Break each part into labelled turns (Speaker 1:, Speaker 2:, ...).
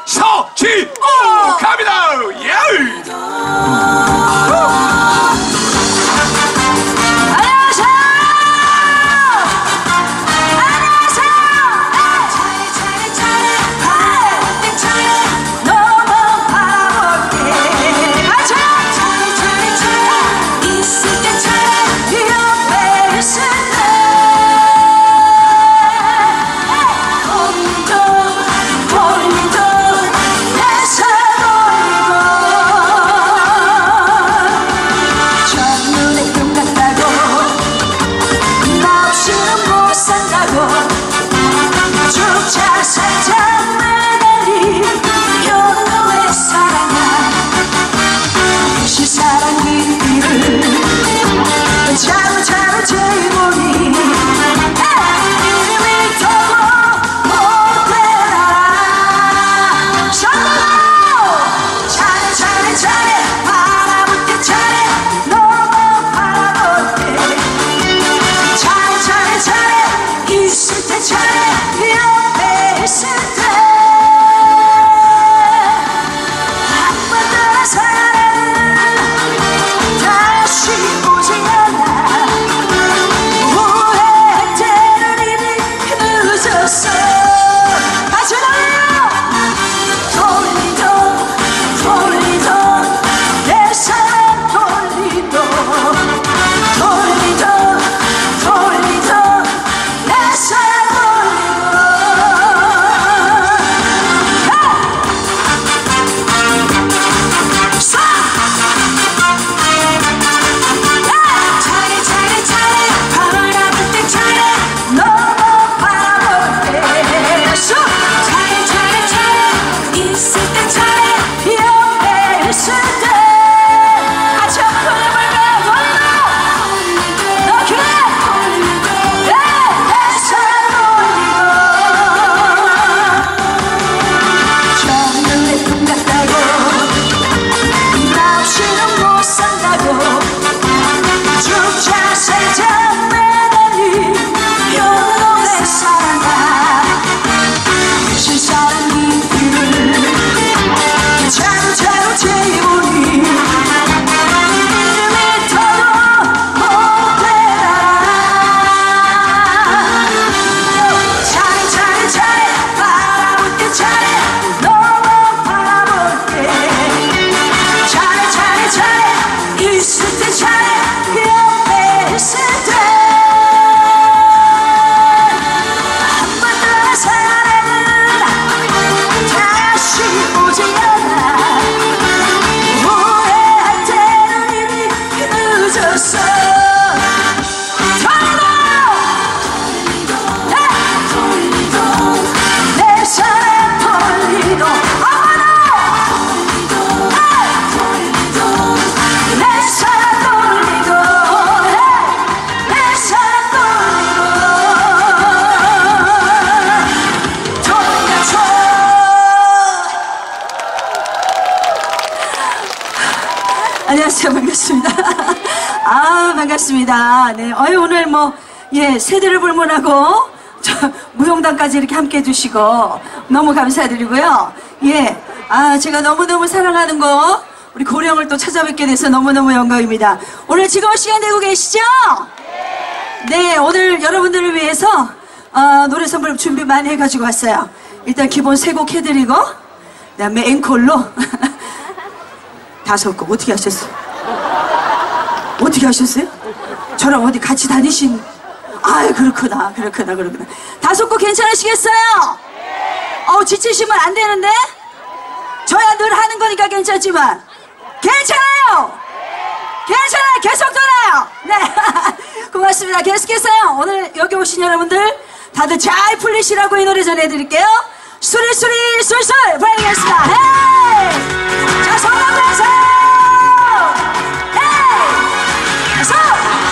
Speaker 1: 서지오 갑니다. 예.
Speaker 2: 안녕하세요. 반갑습니다. 아, 반갑습니다. 네. 오늘 세대를 불문하고, 무용단까지 이렇게 함께 해주시고, 너무 감사드리고요. 제가 너무너무 사랑하는 우리 고령을 또 찾아뵙게 돼서 너무너무 영광입니다. 오늘 즐거운 시간 되고 계시죠? 네, 오늘 여러분들을 위해서, 노래 선물 준비 많이 해가지고 왔어요. 일단 기본 3곡 해드리고, 그 다음에 앵콜로, 5곡. 어떻게 하셨어요? 어떻게 하셨어요? 저랑 어디 같이 다니신? 아유, 그렇구나. 5곡 괜찮으시겠어요? 지치시면 안 되는데? 저야 늘 하는 거니까 괜찮지만. 괜찮아요! 괜찮아요! 계속 돌아요! 네. 고맙습니다. 계속해서요. 오늘 여기 오신 여러분들 다들 잘 풀리시라고 이 노래 전해드릴게요. 수리수리 술술 보내드리겠습니다. 헤이! 자, 손 한번 하세요! 헤이! 손!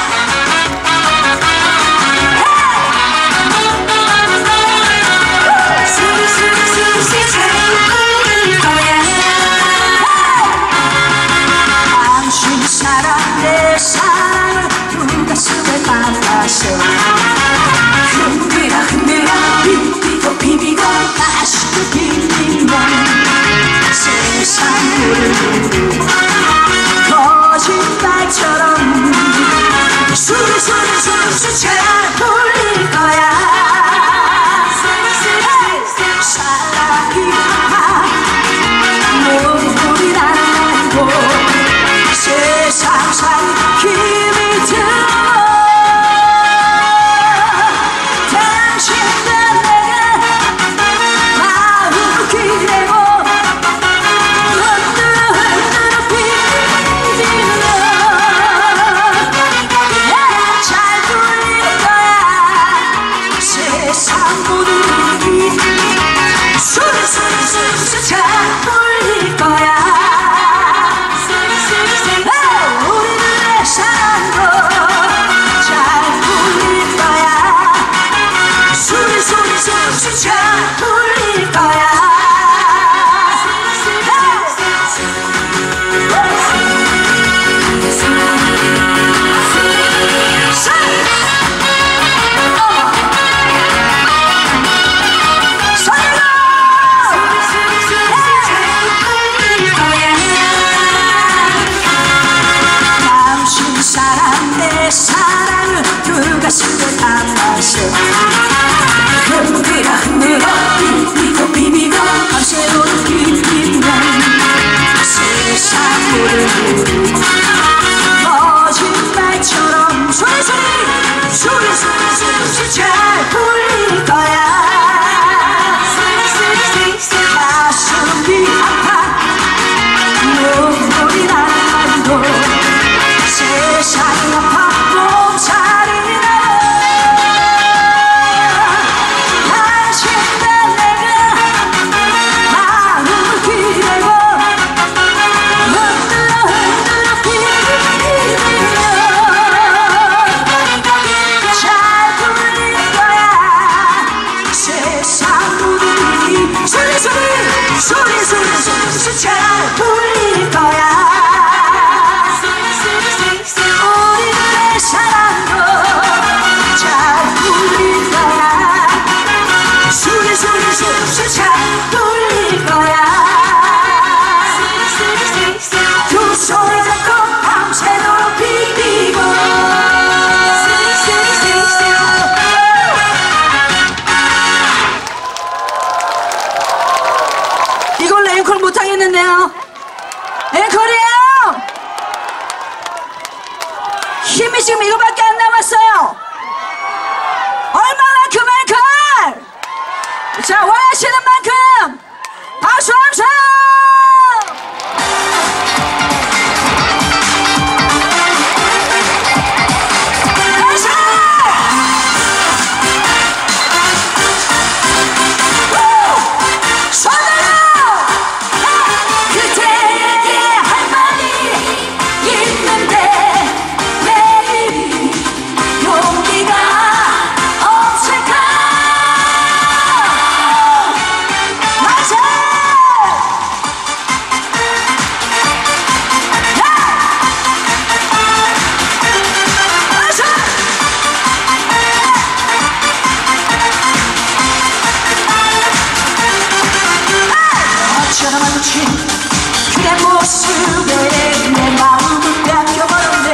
Speaker 2: 헤이! 수리수리 잘 풀릴 거야. 당신 사랑 내 사랑을 두 가슴에 담아서 흔들어 비비고 맛있게 비비면 소리 소리 소리 소리 소리 잘 울릴 거야. 우리들의 사랑도 잘 울릴 거야. 소리 소리 소리 잘 울릴 거야. 두 손을 잡고 밤새도록 비비고 이걸로 앵콜 못하겠는데요. 앵콜이에요. 힘이 지금 이거밖에 안 남았어요. 얼마만큼 앵콜. 자, 원하시는 만큼 박수 함성. 그대 모습에 내 마음을 뺏겨버렸네.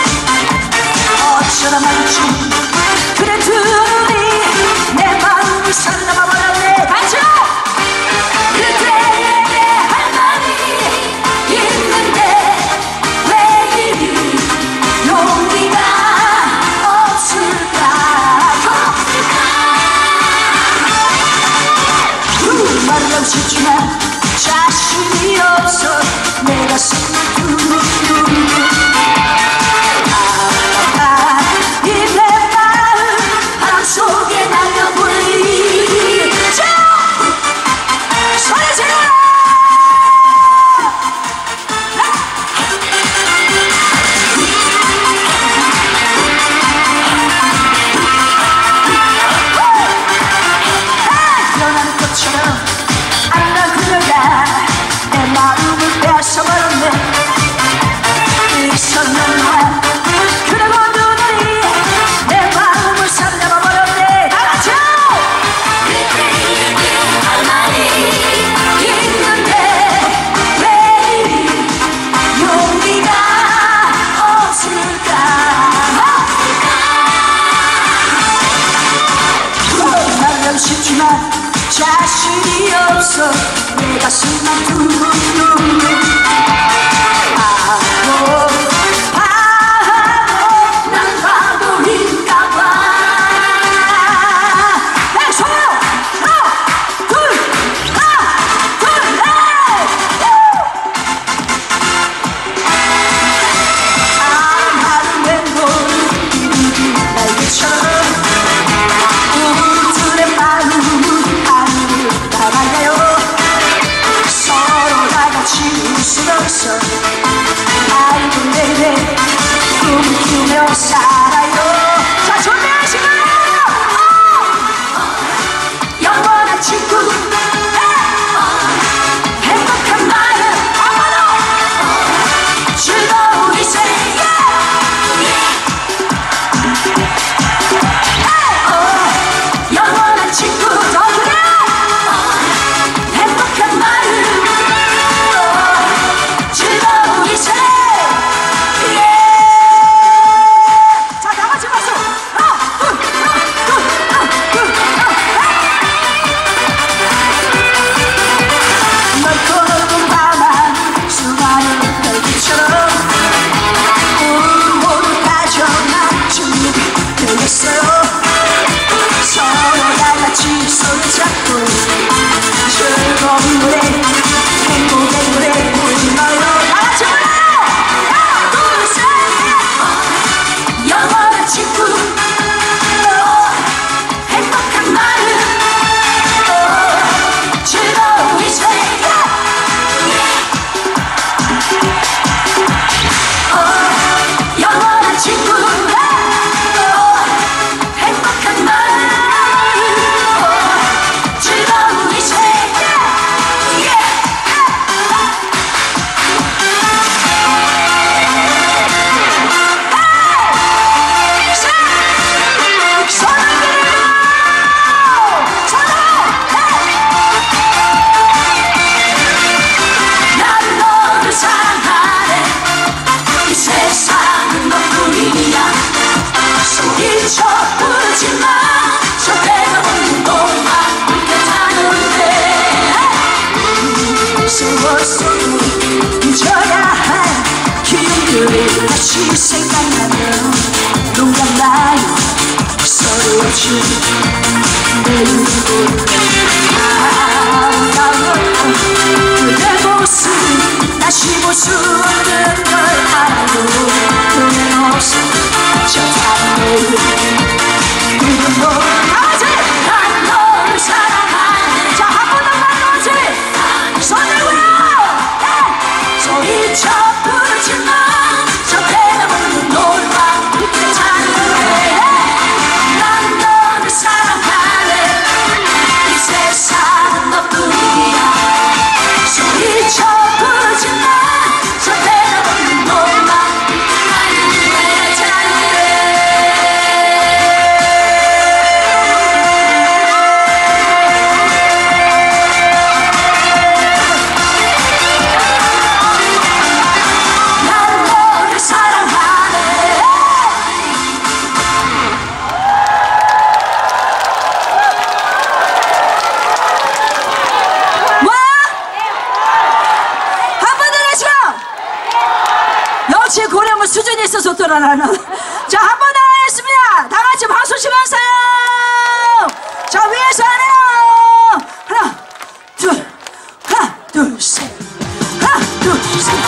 Speaker 2: 어쩌다 마주친 그대 두 눈이 내 마음을 사로잡아버렸네. 같이요! 그대에게 할 말이 있는데 왜 이리 용기가 없을까. 그 말은 없었지만 자신이 없어 내 가슴을 두근두근. 이 내 마음 바람 속에 날려버리. 자! 소리 질러! 변하는 것처럼 아름다운 그녀가 내 마음을 뺏어버렸네. 있었는가 그러고 눈이 내 마음을 사로잡아버렸네. 다같이요! 그대에게 할 말이 있는데 왜 이리 용기가 없을까. 말은 쉽지만 자신이 없어 내 가슴만 두근두근. 난 바보인가봐. 손! 하나 둘 하는 왼손 날개처럼 우리들의 마음은 하늘을 따라가요. 서로 다같이 웃으면서 아이고 내내 꿈을 꾸며 살아요. 자, 준비하시고요. 영원한 친구 행복한 마음 아마도 즐거운 이 세계. 영원한 친구 더 그래. 행복한 마음 즐거운 이 세계. 자, 세월속에 잊어야 할 기억들이 다시 생각나면 농담 나이 소리 없이 내일을 아름다운 그대 모습 다시 볼 수 없는 걸 알아도 끊임없이 저 다른 내일 그건 뭐라지 난 너를 사랑하네 자 한 번 더 만나지 손 들고요 소리쳐 부르지만 저 대나무는 노래방 그때 찾는데 난 너를 사랑하네 이 세상은 너뿐이야 소리쳐 부르지만 저 대나무는 노래방 그때 찾는데 난 너를 사랑하네 뭐야? 한 번 더 다시고 역시 고래물 수준이 있어서 좋더라 나는 자 한 번 더 하겠습니다 다 같이 박수 치면서요 자 위에서 하네요 하나 둘 셋 하나 둘 셋